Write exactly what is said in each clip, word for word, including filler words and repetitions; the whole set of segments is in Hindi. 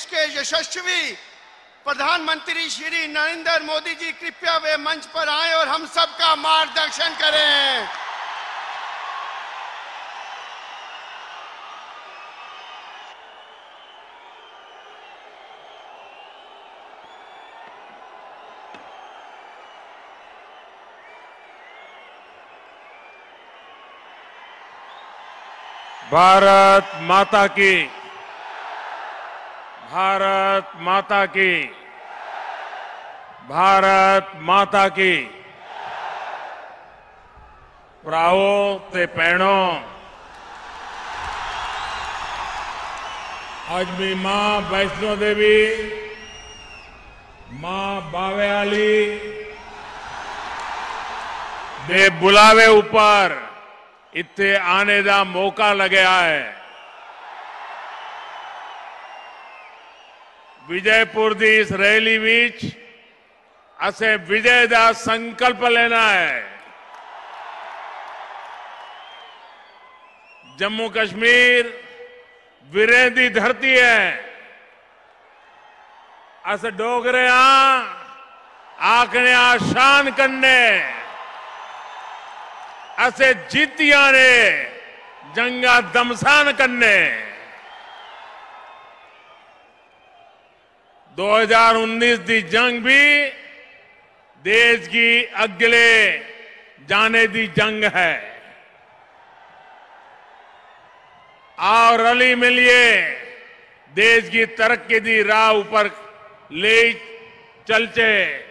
देश के यशस्वी प्रधानमंत्री श्री नरेंद्र मोदी जी कृपया वे मंच पर आए और हम सबका मार्गदर्शन करें। भारत माता की, भारत माता की, भारत माता की। भराओ ते भैणों, आज भी मां वैष्णो देवी, मां बावे आली दे बुलावे ऊपर इत्थे आने दा मौका लग्या है। विजयपुर दी इस रैली विच असे विजय दा संकल्प लेना है। जम्मू कश्मीर वीरें दी धरती है। अस डोगरे हां, आखने शान कन्ने असे जीतिया ने जंगा दमसान करने। दो हज़ार उन्नीस दी जंग भी देश की अगले जाने दी जंग है। आओ रली मिलिए देश की तरक्की दी राह ऊपर ले चलचे।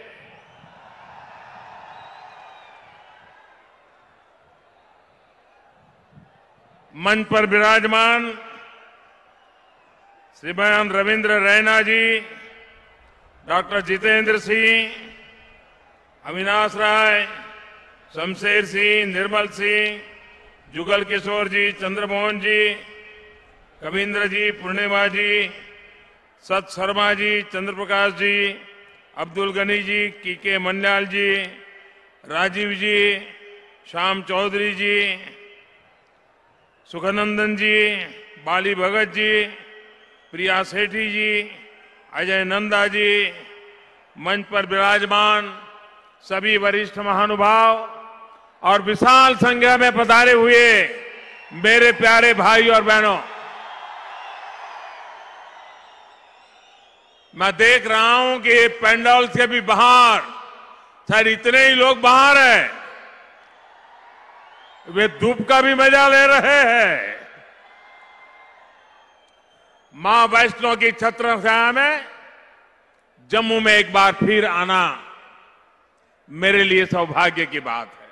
मंच पर विराजमान श्रीमान रविंद्र रैना जी, डॉक्टर जितेंद्र सिंह, अविनाश राय, शमशेर सिंह, निर्मल सिंह, जुगल किशोर जी, चंद्रमोहन जी, कविंद्र जी, पूर्णिमा जी, सत शर्मा जी, चंद्रप्रकाश जी, अब्दुल गनी जी, कीके मन्याल जी, राजीव जी, श्याम चौधरी जी, सुखनंदन जी, बाली भगत जी, प्रिया सेठी जी, अजय नंदा जी, मंच पर विराजमान सभी वरिष्ठ महानुभाव और विशाल संख्या में पधारे हुए मेरे प्यारे भाई और बहनों, मैं देख रहा हूं कि पंडाल से भी बाहर शायद इतने ही लोग बाहर हैं, वे धूप का भी मजा ले रहे हैं। मां वैष्णो की छत्र छाया में जम्मू में एक बार फिर आना मेरे लिए सौभाग्य की बात है।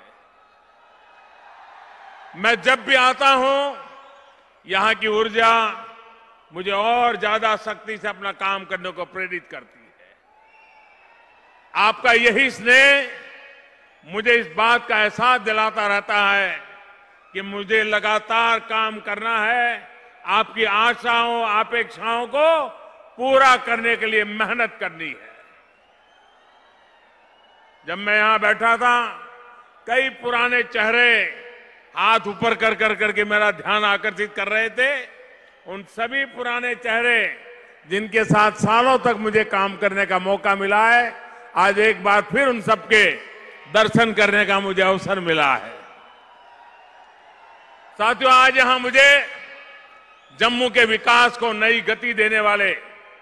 मैं जब भी आता हूं, यहां की ऊर्जा मुझे और ज्यादा शक्ति से अपना काम करने को प्रेरित करती है। आपका यही स्नेह मुझे इस बात का एहसास दिलाता रहता है कि मुझे लगातार काम करना है, आपकी आशाओं अपेक्षाओं को पूरा करने के लिए मेहनत करनी है। जब मैं यहां बैठा था, कई पुराने चेहरे हाथ ऊपर कर कर करके मेरा ध्यान आकर्षित कर रहे थे। उन सभी पुराने चेहरे जिनके साथ सालों तक मुझे काम करने का मौका मिला है, आज एक बार फिर उन सबके दर्शन करने का मुझे अवसर मिला है। साथियों, आज यहां मुझे जम्मू के विकास को नई गति देने वाले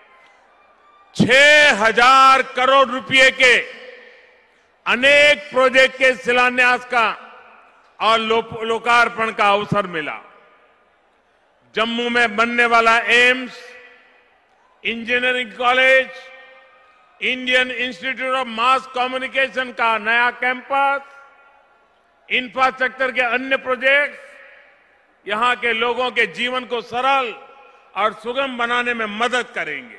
छह हजार करोड़ रुपए के अनेक प्रोजेक्ट के शिलान्यास का और लो, लोकार्पण का अवसर मिला। जम्मू में बनने वाला AIIMS, engineering college, Indian institute of mass communication का नया कैंपस, इंफ्रास्ट्रक्चर के अन्य प्रोजेक्ट्स यहां के लोगों के जीवन को सरल और सुगम बनाने में मदद करेंगे।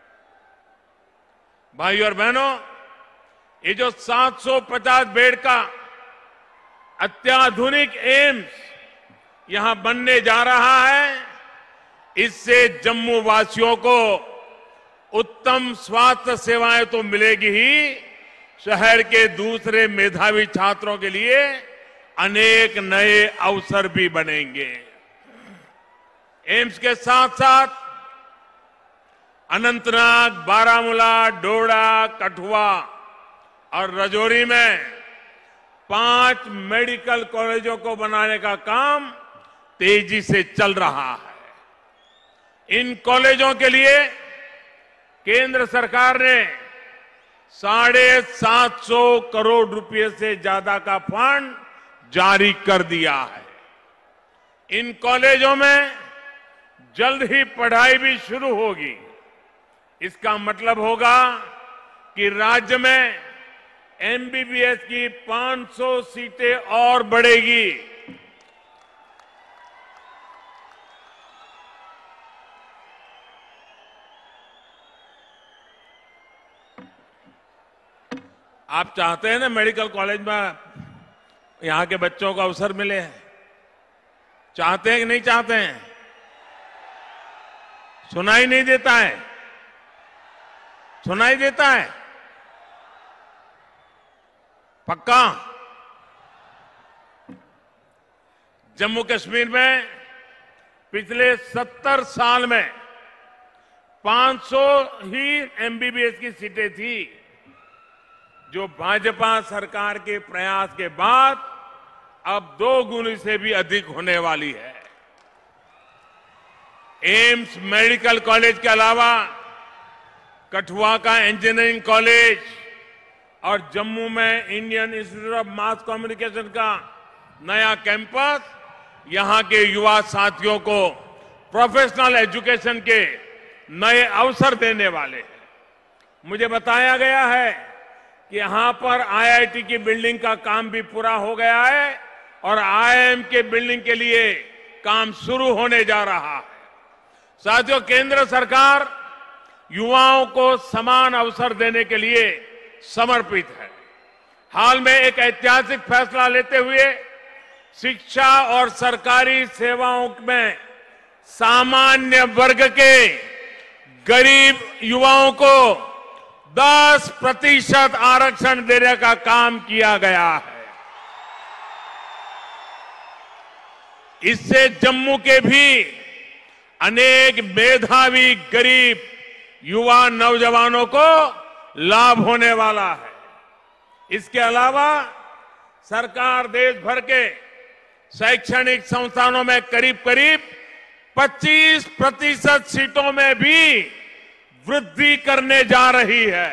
भाई और बहनों, ये जो सात सौ पचास बेड का अत्याधुनिक एम्स यहां बनने जा रहा है, इससे जम्मू वासियों को उत्तम स्वास्थ्य सेवाएं तो मिलेगी ही, शहर के दूसरे मेधावी छात्रों के लिए अनेक नए अवसर भी बनेंगे। एम्स के साथ साथ अनंतनाग, बारामूला, डोडा, कठुआ और राजौरी में पांच मेडिकल कॉलेजों को बनाने का काम तेजी से चल रहा है। इन कॉलेजों के लिए केंद्र सरकार ने साढ़े सात सौ करोड़ रुपए से ज्यादा का फंड जारी कर दिया है। इन कॉलेजों में जल्द ही पढ़ाई भी शुरू होगी। इसका मतलब होगा कि राज्य में एमबीबीएस की पांच सौ सीटें और बढ़ेगी। आप चाहते हैं ना मेडिकल कॉलेज में यहां के बच्चों को अवसर मिले, चाहते हैं कि नहीं चाहते हैं? सुनाई नहीं देता है? सुनाई देता है? पक्का? जम्मू कश्मीर में पिछले सत्तर साल में पांच सौ ही एमबीबीएस की सीटें थी, जो भाजपा सरकार के प्रयास के बाद अब दो गुनी से भी अधिक होने वाली है। एम्स मेडिकल कॉलेज के अलावा कठुआ का इंजीनियरिंग कॉलेज और जम्मू में Indian institute of mass communication का नया कैंपस यहां के युवा साथियों को प्रोफेशनल एजुकेशन के नए अवसर देने वाले हैं। मुझे बताया गया है कि यहां पर आईआईटी की बिल्डिंग का काम भी पूरा हो गया है और आईआईएम के बिल्डिंग के लिए काम शुरू होने जा रहा है। साथियों, केंद्र सरकार युवाओं को समान अवसर देने के लिए समर्पित है। हाल में एक ऐतिहासिक फैसला लेते हुए शिक्षा और सरकारी सेवाओं में सामान्य वर्ग के गरीब युवाओं को दस प्रतिशत आरक्षण देने का काम किया गया है। इससे जम्मू के भी अनेक मेधावी गरीब युवा नौजवानों को लाभ होने वाला है। इसके अलावा सरकार देश भर के शैक्षणिक संस्थानों में करीब करीब पच्चीस प्रतिशत सीटों में भी वृद्धि करने जा रही है।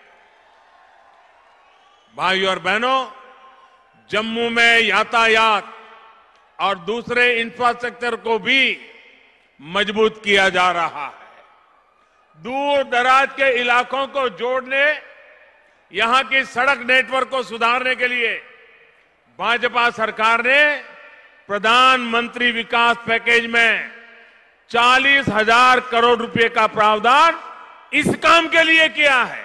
भाइयों और बहनों, जम्मू में यातायात और दूसरे इंफ्रास्ट्रक्चर को भी मजबूत किया जा रहा है। दूर दराज के इलाकों को जोड़ने, यहां की सड़क नेटवर्क को सुधारने के लिए भाजपा सरकार ने प्रधानमंत्री विकास पैकेज में चालीस हजार करोड़ रुपए का प्रावधान इस काम के लिए किया है।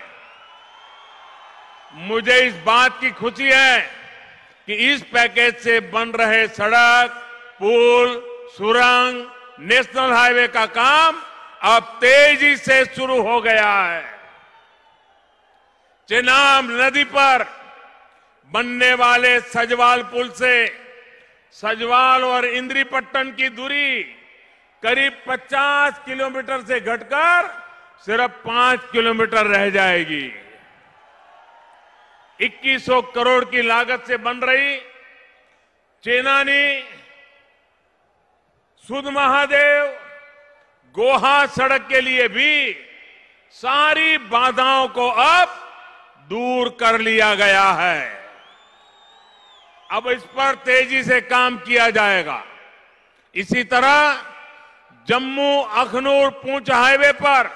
मुझे इस बात की खुशी है कि इस पैकेज से बन रहे सड़क, पुल, सुरंग, नेशनल हाईवे का काम अब तेजी से शुरू हो गया है। चेनाब नदी पर बनने वाले सजवाल पुल से सजवाल और इंद्रीपट्टन की दूरी करीब पचास किलोमीटर से घटकर सिर्फ पांच किलोमीटर रह जाएगी। इक्कीस सौ करोड़ की लागत से बन रही चेनानी सुध महादेव गोहा सड़क के लिए भी सारी बाधाओं को अब दूर कर लिया गया है। अब इस पर तेजी से काम किया जाएगा। इसी तरह जम्मू अखनूर पूंछ हाईवे पर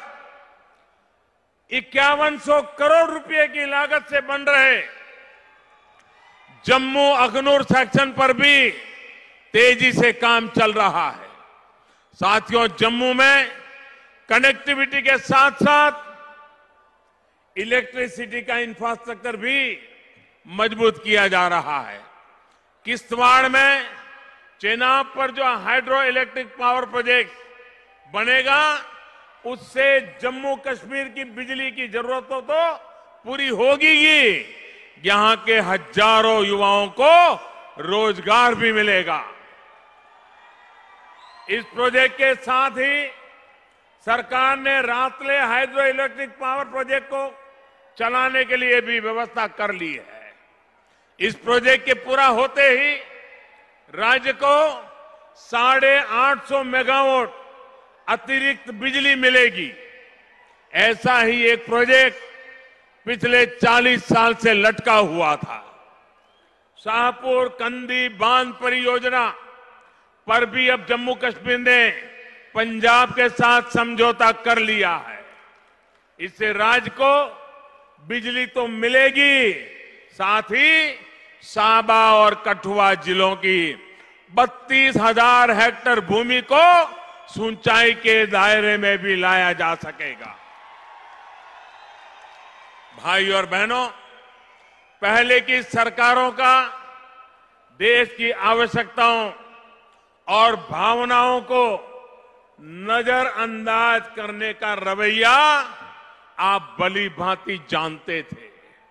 इक्यावन सौ करोड़ रुपए की लागत से बन रहे जम्मू अखनूर सेक्शन पर भी तेजी से काम चल रहा है। साथियों, जम्मू में कनेक्टिविटी के साथ साथ इलेक्ट्रिसिटी का इंफ्रास्ट्रक्चर भी मजबूत किया जा रहा है। किश्तवाड़ में चेनाब पर जो हाइड्रो इलेक्ट्रिक पावर प्रोजेक्ट बनेगा, उससे जम्मू कश्मीर की बिजली की जरूरतों तो पूरी होगी ही, यहां के हजारों युवाओं को रोजगार भी मिलेगा। इस प्रोजेक्ट के साथ ही सरकार ने Ratle hydro electric power project को चलाने के लिए भी व्यवस्था कर ली है। इस प्रोजेक्ट के पूरा होते ही राज्य को साढ़े आठ सौ मेगावाट अतिरिक्त बिजली मिलेगी। ऐसा ही एक प्रोजेक्ट पिछले चालीस साल से लटका हुआ था। शाहपुर कंदी बांध परियोजना पर भी अब जम्मू कश्मीर ने पंजाब के साथ समझौता कर लिया है। इससे राज्य को बिजली तो मिलेगी, साथ ही साबा और कठुआ जिलों की बत्तीस हजार हेक्टेयर भूमि को सिंचाई के दायरे में भी लाया जा सकेगा। भाई और बहनों, पहले की सरकारों का देश की आवश्यकताओं और भावनाओं को नजरअंदाज करने का रवैया आप भली भांति जानते थे।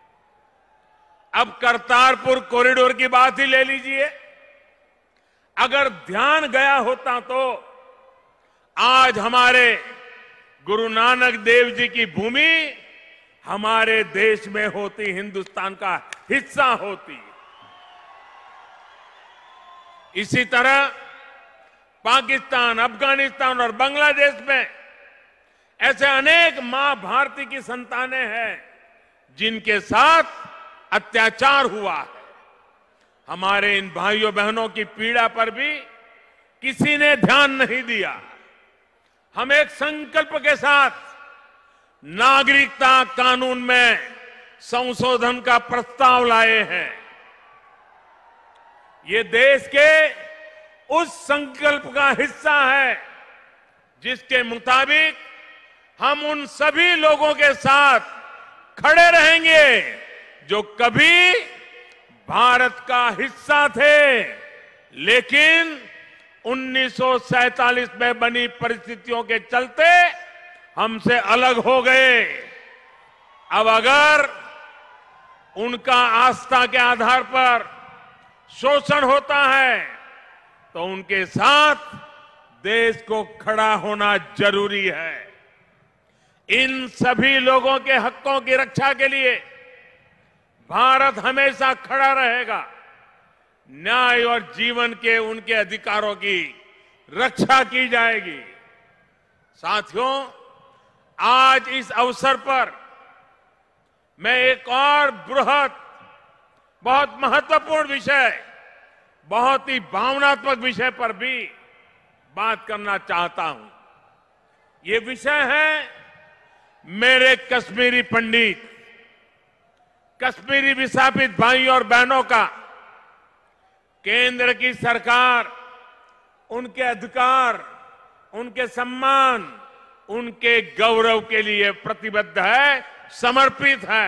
अब करतारपुर कॉरिडोर की बात ही ले लीजिए। अगर ध्यान गया होता तो आज हमारे गुरु नानक देव जी की भूमि हमारे देश में होती, हिंदुस्तान का हिस्सा होती। इसी तरह पाकिस्तान, अफगानिस्तान और बांग्लादेश में ऐसे अनेक मां भारती की संतानें हैं जिनके साथ अत्याचार हुआ है। हमारे इन भाइयों बहनों की पीड़ा पर भी किसी ने ध्यान नहीं दिया। हम एक संकल्प के साथ नागरिकता कानून में संशोधन का प्रस्ताव लाए हैं। ये देश के उस संकल्प का हिस्सा है जिसके मुताबिक हम उन सभी लोगों के साथ खड़े रहेंगे जो कभी भारत का हिस्सा थे, लेकिन उन्नीस सौ सैंतालीस में बनी परिस्थितियों के चलते हमसे अलग हो गए। अब अगर उनका आस्था के आधार पर शोषण होता है तो उनके साथ देश को खड़ा होना जरूरी है। इन सभी लोगों के हकों की रक्षा के लिए भारत हमेशा खड़ा रहेगा। न्याय और जीवन के उनके अधिकारों की रक्षा की जाएगी। साथियों, आज इस अवसर पर मैं एक और बृहद, बहुत महत्वपूर्ण विषय, बहुत ही भावनात्मक विषय पर भी बात करना चाहता हूं। ये विषय है मेरे कश्मीरी पंडित, कश्मीरी विस्थापित भाइयों और बहनों का। केंद्र की सरकार उनके अधिकार, उनके सम्मान, उनके गौरव के लिए प्रतिबद्ध है, समर्पित है।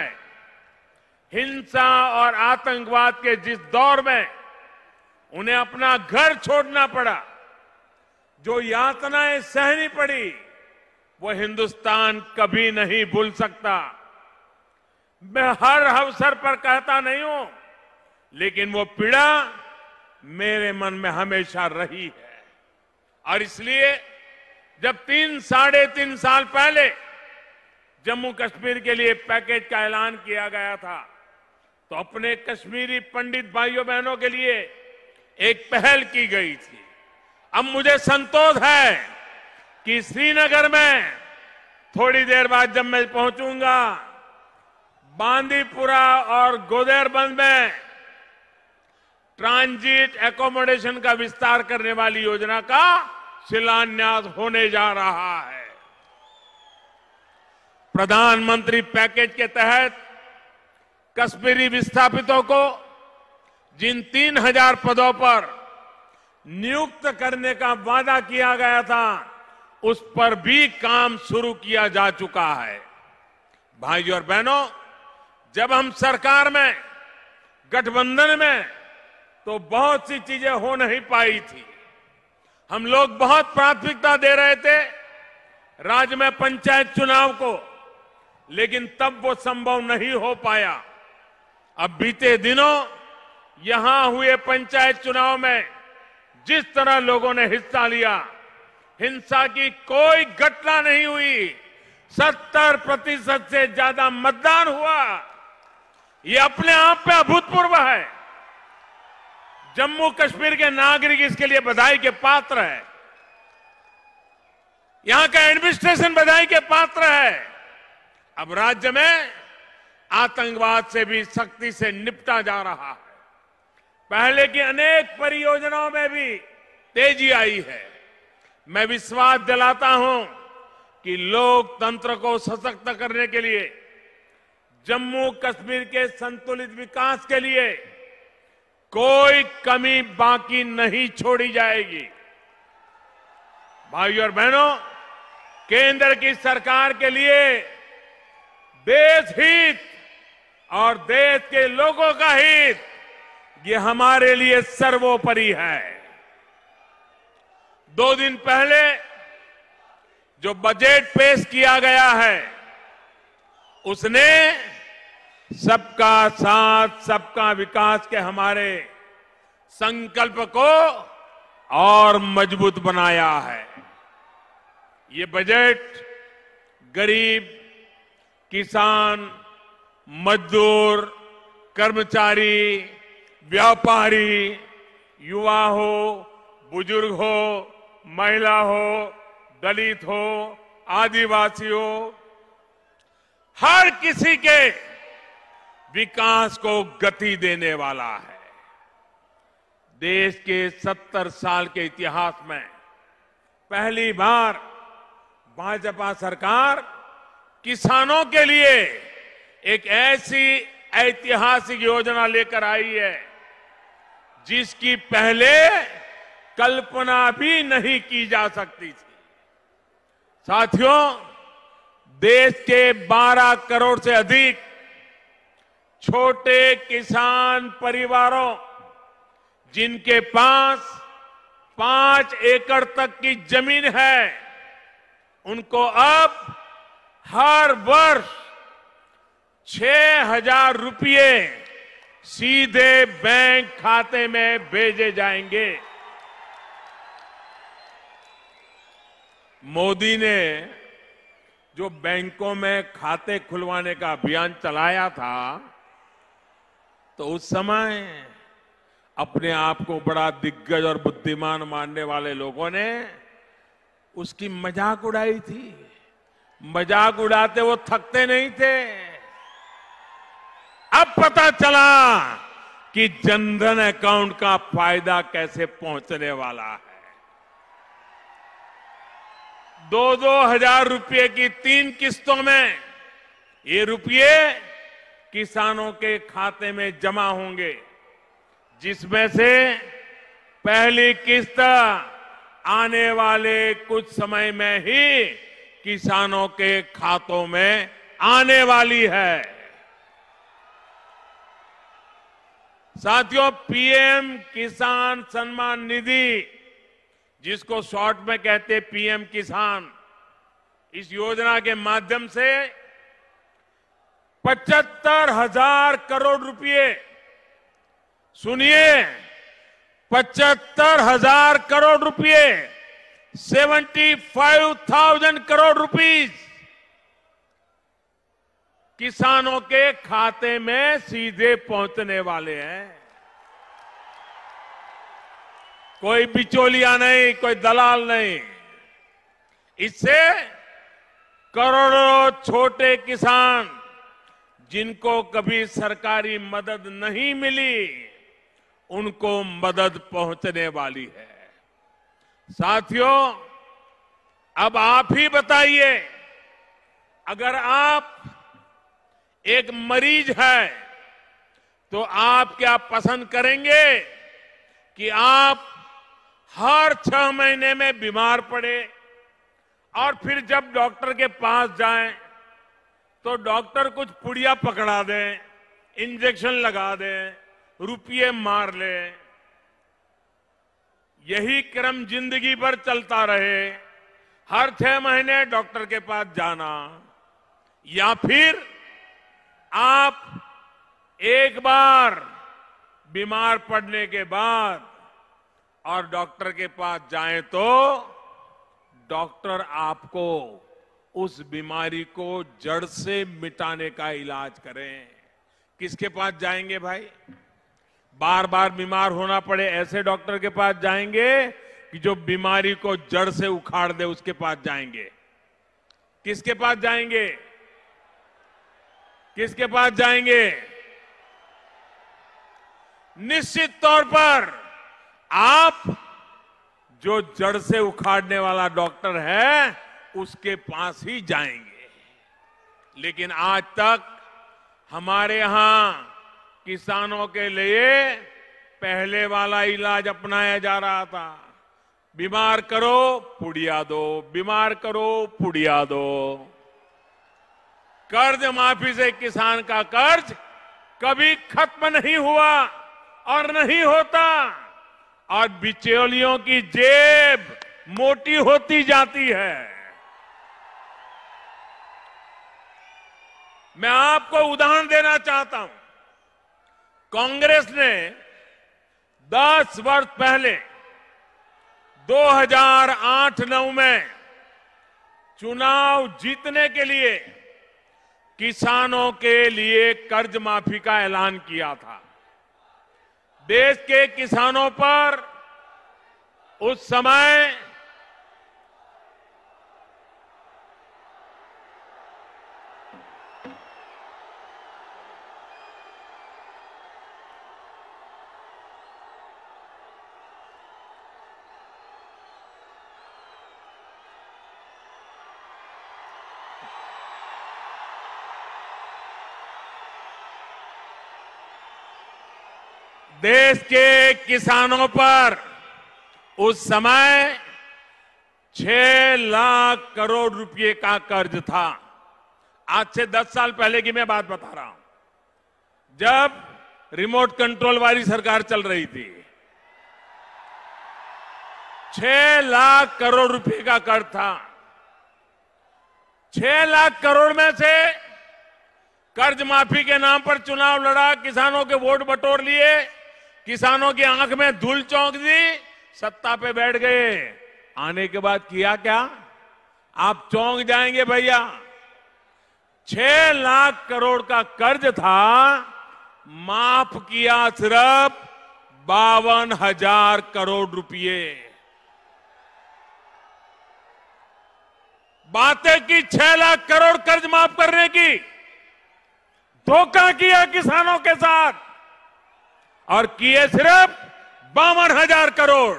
हिंसा और आतंकवाद के जिस दौर में उन्हें अपना घर छोड़ना पड़ा, जो यातनाएं सहनी पड़ी, वो हिंदुस्तान कभी नहीं भूल सकता। मैं हर अवसर पर कहता नहीं हूं, लेकिन वो पीड़ा मेरे मन में हमेशा रही है। और इसलिए जब तीन साढ़े तीन साल पहले जम्मू कश्मीर के लिए पैकेज का ऐलान किया गया था, तो अपने कश्मीरी पंडित भाइयों बहनों के लिए एक पहल की गई थी। अब मुझे संतोष है कि श्रीनगर में थोड़ी देर बाद जब मैं पहुंचूंगा, बांदीपुरा और गोदेरबंद में ट्रांजिट एकोमोडेशन का विस्तार करने वाली योजना का शिलान्यास होने जा रहा है। प्रधानमंत्री पैकेज के तहत कश्मीरी विस्थापितों को जिन तीन हजार पदों पर नियुक्त करने का वादा किया गया था, उस पर भी काम शुरू किया जा चुका है। भाइयों और बहनों, जब हम सरकार में, गठबंधन में, तो बहुत सी चीजें हो नहीं पाई थी। हम लोग बहुत प्राथमिकता दे रहे थे राज्य में पंचायत चुनाव को, लेकिन तब वो संभव नहीं हो पाया। अब बीते दिनों यहां हुए पंचायत चुनाव में जिस तरह लोगों ने हिस्सा लिया, हिंसा की कोई घटना नहीं हुई। सत्तर प्रतिशत से ज्यादा मतदान हुआ। ये अपने आप में अभूतपूर्व है। जम्मू कश्मीर के नागरिक इसके लिए बधाई के पात्र है। यहां का एडमिनिस्ट्रेशन बधाई के पात्र है। अब राज्य में आतंकवाद से भी सख्ती से निपटा जा रहा है। पहले की अनेक परियोजनाओं में भी तेजी आई है। मैं विश्वास दिलाता हूं कि लोकतंत्र को सशक्त करने के लिए, जम्मू कश्मीर के संतुलित विकास के लिए कोई कमी बाकी नहीं छोड़ी जाएगी। भाइयों और बहनों, केंद्र की सरकार के लिए देश हित और देश के लोगों का हित, ये हमारे लिए सर्वोपरि है। दो दिन पहले जो बजट पेश किया गया है, उसने सबका साथ सबका विकास के हमारे संकल्प को और मजबूत बनाया है। ये बजट गरीब, किसान, मजदूर, कर्मचारी, व्यापारी, युवा हो, बुजुर्ग हो, महिला हो, दलित हो, आदिवासी हो, हर किसी के विकास को गति देने वाला है। देश के सत्तर साल के इतिहास में पहली बार भाजपा सरकार किसानों के लिए एक ऐसी ऐतिहासिक योजना लेकर आई है जिसकी पहले कल्पना भी नहीं की जा सकती थी। साथियों, देश के बारह करोड़ से अधिक छोटे किसान परिवारों, जिनके पास पांच एकड़ तक की जमीन है, उनको अब हर वर्ष छह हजार रुपये सीधे बैंक खाते में भेजे जाएंगे। मोदी ने जो बैंकों में खाते खुलवाने का अभियान चलाया था, तो उस समय अपने आप को बड़ा दिग्गज और बुद्धिमान मानने वाले लोगों ने उसकी मजाक उड़ाई थी। मजाक उड़ाते वो थकते नहीं थे। अब पता चला कि जनधन अकाउंट का फायदा कैसे पहुंचने वाला है। दो दो हजार रुपये की तीन किस्तों में ये रुपये किसानों के खाते में जमा होंगे, जिसमें से पहली किस्त आने वाले कुछ समय में ही किसानों के खातों में आने वाली है। साथियों, पीएम किसान सम्मान निधि, जिसको शॉर्ट में कहते पीएम किसान, इस योजना के माध्यम से पचहत्तर हजार करोड़ रुपए, सुनिए, पचहत्तर हजार करोड़ रुपए, seventy five thousand crore rupees किसानों के खाते में सीधे पहुंचने वाले हैं। कोई बिचौलिया नहीं, कोई दलाल नहीं। इससे करोड़ों छोटे किसान, जिनको कभी सरकारी मदद नहीं मिली, उनको मदद पहुंचने वाली है। साथियों, अब आप ही बताइए, अगर आप एक मरीज है तो आप क्या पसंद करेंगे कि आप हर छह महीने में बीमार पड़े और फिर जब डॉक्टर के पास जाएं तो डॉक्टर कुछ पुड़िया पकड़ा दें, इंजेक्शन लगा दें, रुपये मार ले, यही क्रम जिंदगी भर चलता रहे, हर छह महीने डॉक्टर के पास जाना, या फिर आप एक बार बीमार पड़ने के बाद और डॉक्टर के पास जाएं तो डॉक्टर आपको उस बीमारी को जड़ से मिटाने का इलाज करें। किसके पास जाएंगे भाई? बार बार बीमार होना पड़े ऐसे डॉक्टर के पास जाएंगे कि जो बीमारी को जड़ से उखाड़ दे, उसके पास जाएंगे? किसके पास जाएंगे? किसके पास जाएंगे? निश्चित तौर पर आप जो जड़ से उखाड़ने वाला डॉक्टर है उसके पास ही जाएंगे। लेकिन आज तक हमारे यहां किसानों के लिए पहले वाला इलाज अपनाया जा रहा था। बीमार करो पुड़िया दो, बीमार करो पुड़िया दो। कर्ज माफी से किसान का कर्ज कभी खत्म नहीं हुआ और नहीं होता, और बिचौलियों की जेब मोटी होती जाती है। मैं आपको उदाहरण देना चाहता हूं। कांग्रेस ने दस वर्ष पहले दो हज़ार आठ नौ में चुनाव जीतने के लिए किसानों के लिए कर्ज माफी का ऐलान किया था। देश के किसानों पर उस समय देश के किसानों पर उस समय छह लाख करोड़ रुपए का कर्ज था। आज से दस साल पहले की मैं बात बता रहा हूं, जब रिमोट कंट्रोल वाली सरकार चल रही थी। छह लाख करोड़ रुपए का कर्ज था। छह लाख करोड़ में से कर्ज माफी के नाम पर चुनाव लड़ा, किसानों के वोट बटोर लिए, किसानों की आंख में धूल चौंक दी, सत्ता पे बैठ गए। आने के बाद किया क्या? आप चौंक जाएंगे भैया। छह लाख करोड़ का कर्ज था, माफ किया सिर्फ बावन हजार करोड़ रुपए। बातें की छह लाख करोड़ कर्ज माफ करने की, धोखा किया किसानों के साथ और किए सिर्फ बावन हजार करोड़।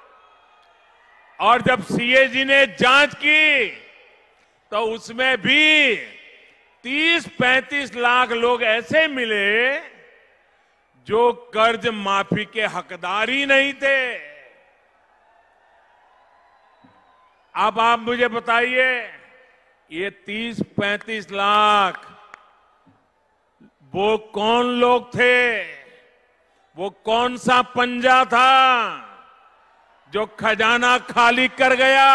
और जब सीएजी ने जांच की तो उसमें भी तीस पैंतीस लाख लोग ऐसे मिले जो कर्ज माफी के हकदार ही नहीं थे। अब आप मुझे बताइए, ये तीस पैंतीस लाख वो कौन लोग थे? वो कौन सा पंजा था जो खजाना खाली कर गया?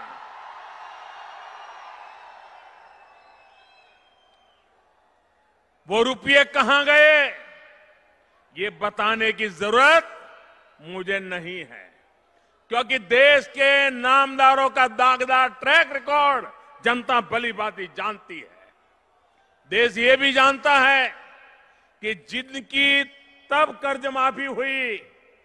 वो रुपये कहां गए? ये बताने की जरूरत मुझे नहीं है, क्योंकि देश के नामदारों का दागदार ट्रैक रिकॉर्ड जनता भली भांति जानती है। देश ये भी जानता है कि जिनकी तब कर्ज माफी हुई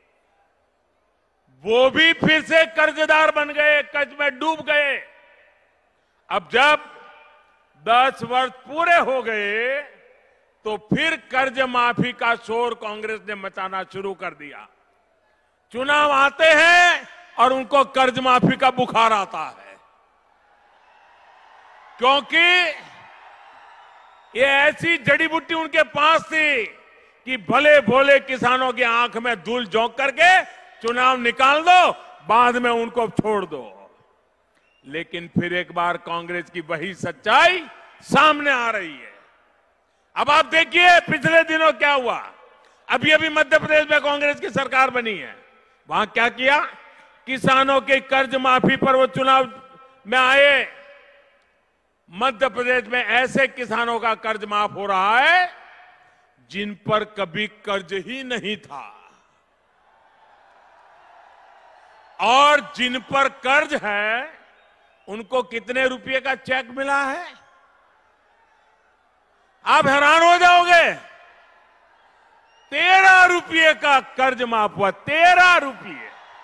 वो भी फिर से कर्जदार बन गए, कर्ज में डूब गए। अब जब दस वर्ष पूरे हो गए तो फिर कर्ज माफी का शोर कांग्रेस ने मचाना शुरू कर दिया। चुनाव आते हैं और उनको कर्ज माफी का बुखार आता है, क्योंकि ये ऐसी जड़ी बूटी उनके पास थी कि भले भोले किसानों की आंख में धूल झोंक करके चुनाव निकाल दो, बाद में उनको छोड़ दो। लेकिन फिर एक बार कांग्रेस की वही सच्चाई सामने आ रही है। अब आप देखिए पिछले दिनों क्या हुआ। अभी अभी मध्य प्रदेश में कांग्रेस की सरकार बनी है, वहां क्या किया? किसानों के कर्ज माफी पर वो चुनाव में आए। मध्य प्रदेश में ऐसे किसानों का कर्ज माफ हो रहा है जिन पर कभी कर्ज ही नहीं था, और जिन पर कर्ज है उनको कितने रुपए का चेक मिला है? आप हैरान हो जाओगे। तेरह रुपये का कर्ज माफ हुआ, तेरह रुपये।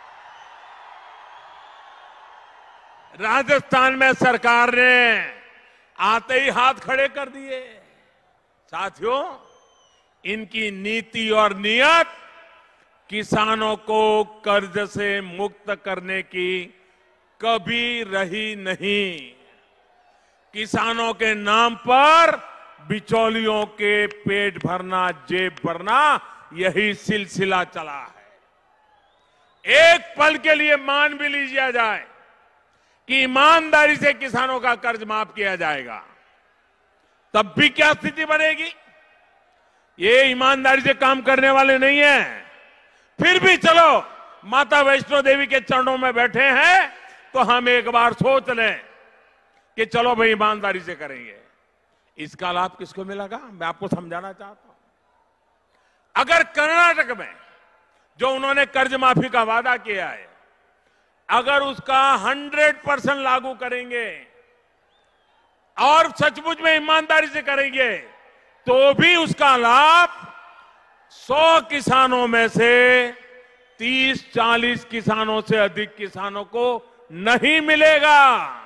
राजस्थान में सरकार ने आते ही हाथ खड़े कर दिए। साथियों, इनकी नीति और नियत किसानों को कर्ज से मुक्त करने की कभी रही नहीं। किसानों के नाम पर बिचौलियों के पेट भरना, जेब भरना, यही सिलसिला चला है। एक पल के लिए मान भी लीजिए जाए कि ईमानदारी से किसानों का कर्ज माफ किया जाएगा, तब भी क्या स्थिति बनेगी? ये ईमानदारी से काम करने वाले नहीं हैं। फिर भी चलो, माता वैष्णो देवी के चरणों में बैठे हैं तो हम एक बार सोच लें कि चलो भाई ईमानदारी से करेंगे। इसका लाभ किसको मिलेगा? मैं आपको समझाना चाहता हूं। अगर कर्नाटक में जो उन्होंने कर्ज माफी का वादा किया है, अगर उसका हंड्रेड परसेंट लागू करेंगे और सचमुच में ईमानदारी से करेंगे, तो भी उसका लाभ सौ किसानों में से तीस चालीस किसानों से अधिक किसानों को नहीं मिलेगा।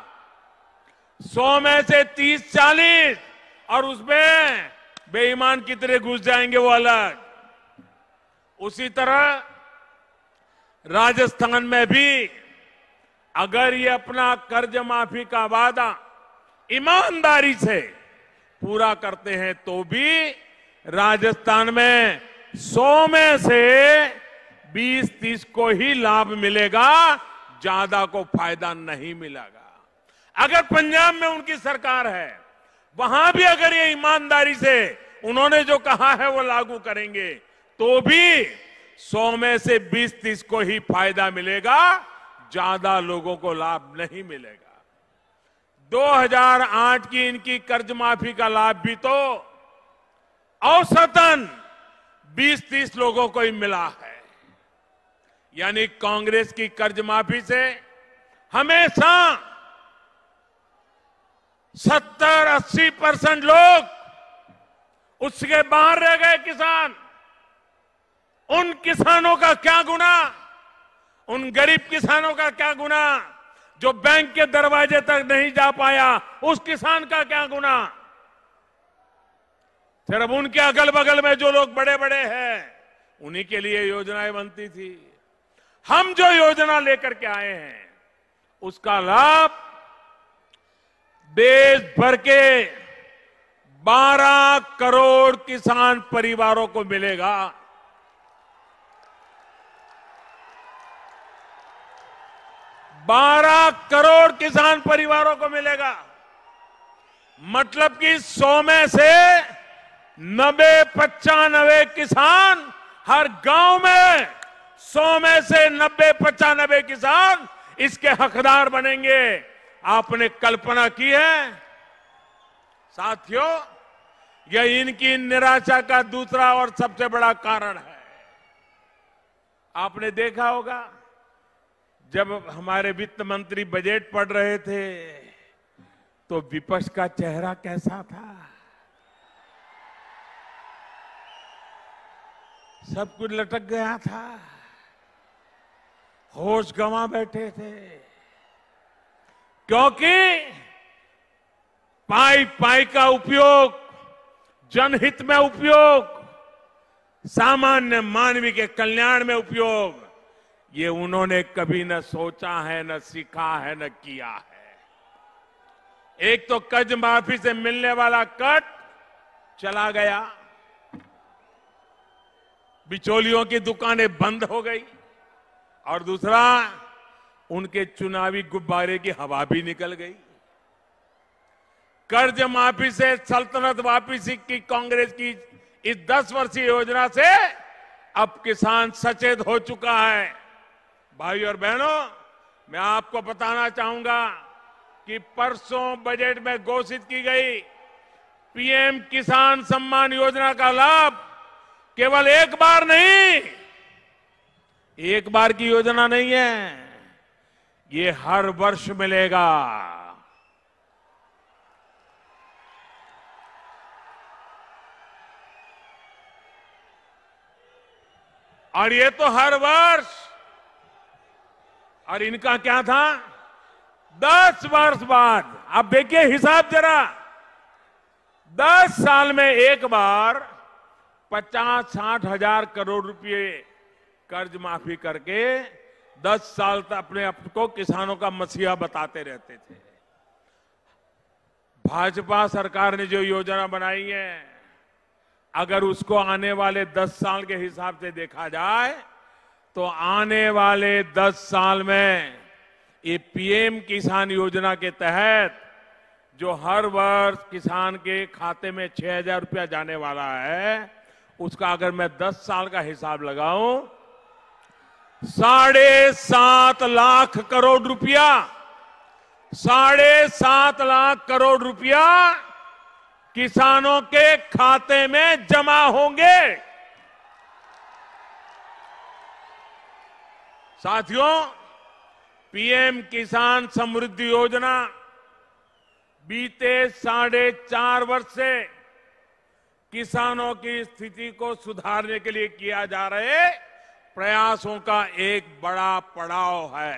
सौ में से तीस चालीस, और उसमें बेईमान कितने घुस जाएंगे वो अलग। उसी तरह राजस्थान में भी अगर ये अपना कर्ज माफी का वादा ईमानदारी से पूरा करते हैं, तो भी राजस्थान में सौ में से बीस तीस को ही लाभ मिलेगा, ज्यादा को फायदा नहीं मिलेगा। अगर पंजाब में उनकी सरकार है, वहां भी अगर ये ईमानदारी से उन्होंने जो कहा है वो लागू करेंगे, तो भी सौ में से बीस तीस को ही फायदा मिलेगा, ज्यादा लोगों को लाभ नहीं मिलेगा। दो हज़ार आठ की इनकी कर्ज माफी का लाभ भी तो औसतन बीस तीस लोगों को ही मिला है। यानी कांग्रेस की कर्ज माफी से हमेशा सत्तर अस्सी परसेंट लोग उसके बाहर रह गए किसान। उन किसानों का क्या गुना, उन गरीब किसानों का क्या गुना जो बैंक के दरवाजे तक नहीं जा पाया, उस किसान का क्या गुना? सिर्फ उनके अगल बगल में जो लोग बड़े बड़े हैं, उन्हीं के लिए योजनाएं बनती थी। हम जो योजना लेकर के आए हैं, उसका लाभ देश भर के बारह करोड़ किसान परिवारों को मिलेगा। बारह करोड़ किसान परिवारों को मिलेगा। मतलब कि सौ में से नब्बे पचानवे किसान, हर गांव में सौ में से नब्बे पचानवे किसान इसके हकदार बनेंगे। आपने कल्पना की है? साथियों, यह इनकी निराशा का दूसरा और सबसे बड़ा कारण है। आपने देखा होगा, जब हमारे वित्त मंत्री बजट पढ़ रहे थे तो विपक्ष का चेहरा कैसा था? सब कुछ लटक गया था, होश गंवा बैठे थे, क्योंकि पाई पाई का उपयोग, जनहित में उपयोग, सामान्य मानवी के कल्याण में उपयोग, ये उन्होंने कभी न सोचा है, न सीखा है, न किया है। एक तो कर्ज माफी से मिलने वाला कट चला गया, बिचौलियों की दुकानें बंद हो गई, और दूसरा उनके चुनावी गुब्बारे की हवा भी निकल गई। कर्ज माफी से सल्तनत वापसी की कांग्रेस की इस दस वर्षीय योजना से अब किसान सचेत हो चुका है। भाई और बहनों, मैं आपको बताना चाहूंगा कि परसों बजट में घोषित की गई पीएम किसान सम्मान योजना का लाभ केवल एक बार नहीं, एक बार की योजना नहीं है। ये हर वर्ष मिलेगा। और ये तो हर वर्ष, और इनका क्या था, दस वर्ष बाद। अब देखिए हिसाब जरा, दस साल में एक बार पचास साठ हजार करोड़ रुपए कर्ज माफी करके दस साल तक अपने आप को किसानों का मसीहा बताते रहते थे। भाजपा सरकार ने जो योजना बनाई है, अगर उसको आने वाले दस साल के हिसाब से देखा जाए तो आने वाले दस साल में ये पीएम किसान योजना के तहत जो हर वर्ष किसान के खाते में छह हजार रुपया जाने वाला है, उसका अगर मैं दस साल का हिसाब लगाऊं, साढ़े सात लाख करोड़ रुपया, साढ़े सात लाख करोड़ रुपया किसानों के खाते में जमा होंगे। साथियों, पीएम किसान समृद्धि योजना बीते साढ़े चार वर्ष से किसानों की स्थिति को सुधारने के लिए किया जा रहे प्रयासों का एक बड़ा पड़ाव है।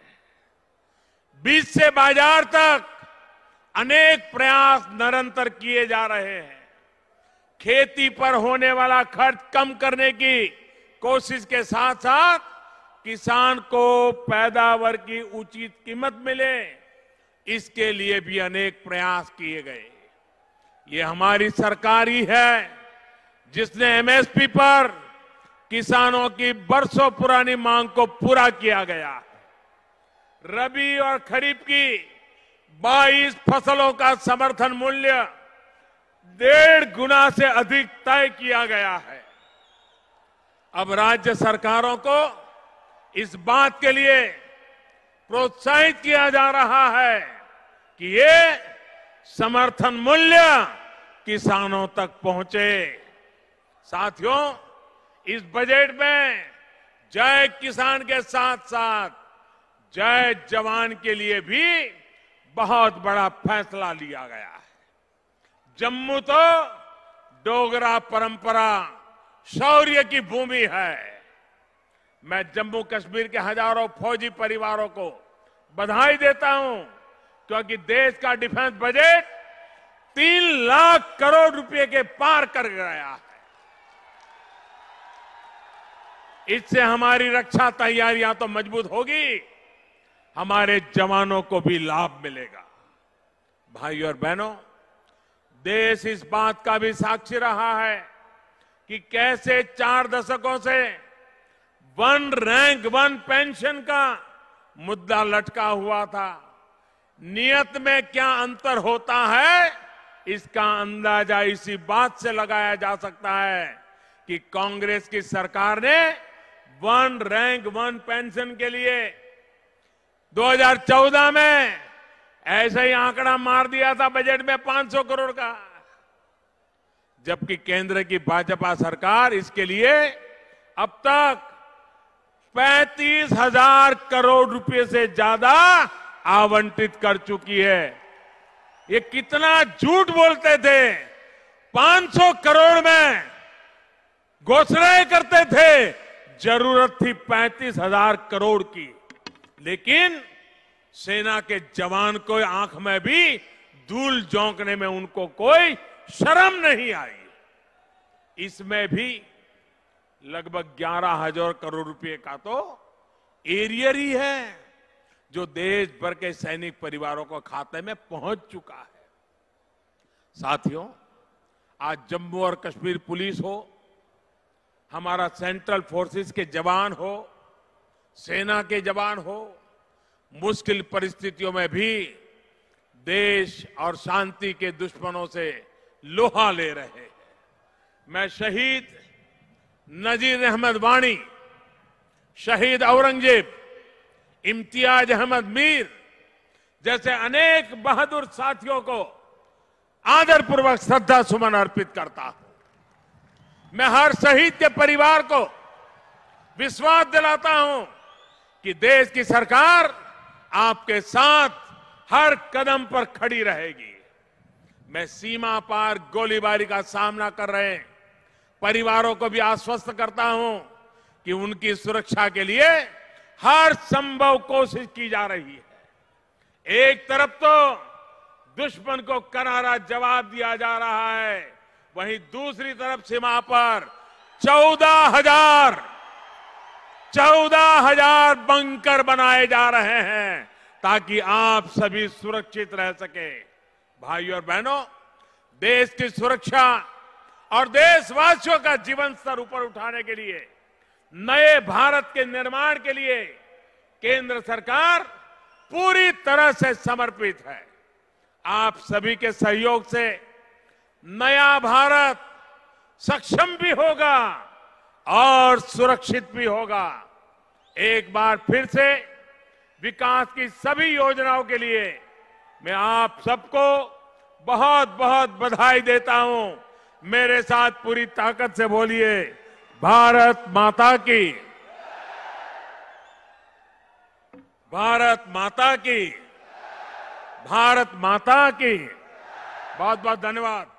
बीज से बाजार तक अनेक प्रयास निरंतर किए जा रहे हैं। खेती पर होने वाला खर्च कम करने की कोशिश के साथ साथ किसान को पैदावार की उचित कीमत मिले, इसके लिए भी अनेक प्रयास किए गए। ये हमारी सरकार ही है जिसने एमएसपी पर किसानों की बरसों पुरानी मांग को पूरा किया गया है। रबी और खरीफ की बाईस फसलों का समर्थन मूल्य डेढ़ गुना से अधिक तय किया गया है। अब राज्य सरकारों को इस बात के लिए प्रोत्साहित किया जा रहा है कि ये समर्थन मूल्य किसानों तक पहुंचे। साथियों, इस बजट में जय किसान के साथ साथ जय जवान के लिए भी बहुत बड़ा फैसला लिया गया है। जम्मू तो डोगरा परंपरा शौर्य की भूमि है। मैं जम्मू कश्मीर के हजारों फौजी परिवारों को बधाई देता हूं, क्योंकि देश का डिफेंस बजट तीन लाख करोड़ रुपए के पार कर गया है। इससे हमारी रक्षा तैयारियां तो मजबूत होगी, हमारे जवानों को भी लाभ मिलेगा। भाई और बहनों, देश इस बात का भी साक्षी रहा है कि कैसे चार दशकों से वन रैंक वन पेंशन का मुद्दा लटका हुआ था। नियत में क्या अंतर होता है, इसका अंदाजा इसी बात से लगाया जा सकता है कि कांग्रेस की सरकार ने वन रैंक वन पेंशन के लिए दो हज़ार चौदह में ऐसा ही आंकड़ा मार दिया था बजट में पांच सौ करोड़ का, जबकि केंद्र की भाजपा सरकार इसके लिए अब तक पैंतीस हजार करोड़ रुपए से ज्यादा आवंटित कर चुकी है। ये कितना झूठ बोलते थे, पांच सौ करोड़ में घोषणाएं करते थे, जरूरत थी पैंतीस हजार करोड़ की, लेकिन सेना के जवान को आंख में भी धूल झोंकने में उनको कोई शर्म नहीं आई। इसमें भी लगभग ग्यारह हजार करोड़ रुपए का तो एरियर ही है जो देश भर के सैनिक परिवारों को खाते में पहुंच चुका है। साथियों, आज जम्मू और कश्मीर पुलिस हो, हमारा सेंट्रल फोर्सेस के जवान हो, सेना के जवान हो, मुश्किल परिस्थितियों में भी देश और शांति के दुश्मनों से लोहा ले रहे हैं। मैं शहीद नजीर अहमद वानी, शहीद औरंगजेब, इम्तियाज अहमद मीर जैसे अनेक बहादुर साथियों को आदरपूर्वक श्रद्धा सुमन अर्पित करता हूं। मैं हर शहीद के परिवार को विश्वास दिलाता हूं कि देश की सरकार आपके साथ हर कदम पर खड़ी रहेगी। मैं सीमा पार गोलीबारी का सामना कर रहे परिवारों को भी आश्वस्त करता हूं कि उनकी सुरक्षा के लिए हर संभव कोशिश की जा रही है। एक तरफ तो दुश्मन को करारा जवाब दिया जा रहा है, वहीं दूसरी तरफ सीमा पर चौदह हजार चौदह हजार बंकर बनाए जा रहे हैं ताकि आप सभी सुरक्षित रह सके। भाइयों और बहनों, देश की सुरक्षा और देशवासियों का जीवन स्तर ऊपर उठाने के लिए, नए भारत के निर्माण के लिए केंद्र सरकार पूरी तरह से समर्पित है। आप सभी के सहयोग से नया भारत सक्षम भी होगा और सुरक्षित भी होगा। एक बार फिर से विकास की सभी योजनाओं के लिए मैं आप सबको बहुत बहुत बधाई देता हूं। मेरे साथ पूरी ताकत से बोलिए, भारत माता की, भारत माता की, भारत माता की। बहुत बहुत धन्यवाद।